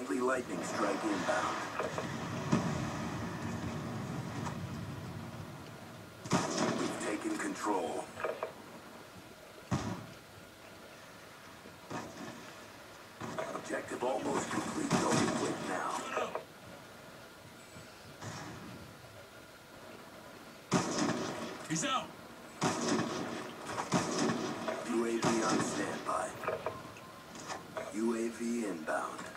Friendly lightning strike inbound. We've taken control. Objective almost complete. Don't quit now. He's out. UAV on standby. UAV inbound.